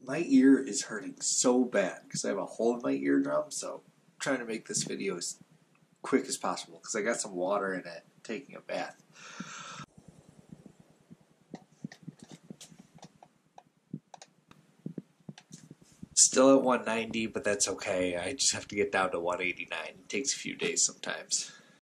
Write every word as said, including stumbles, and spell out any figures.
my ear is hurting so bad because I have a hole in my eardrum, so I'm trying to make this video as quick as possible because I got some water in it, taking a bath. Still at one ninety, but that's okay. I just have to get down to one eighty-nine. It takes a few days sometimes.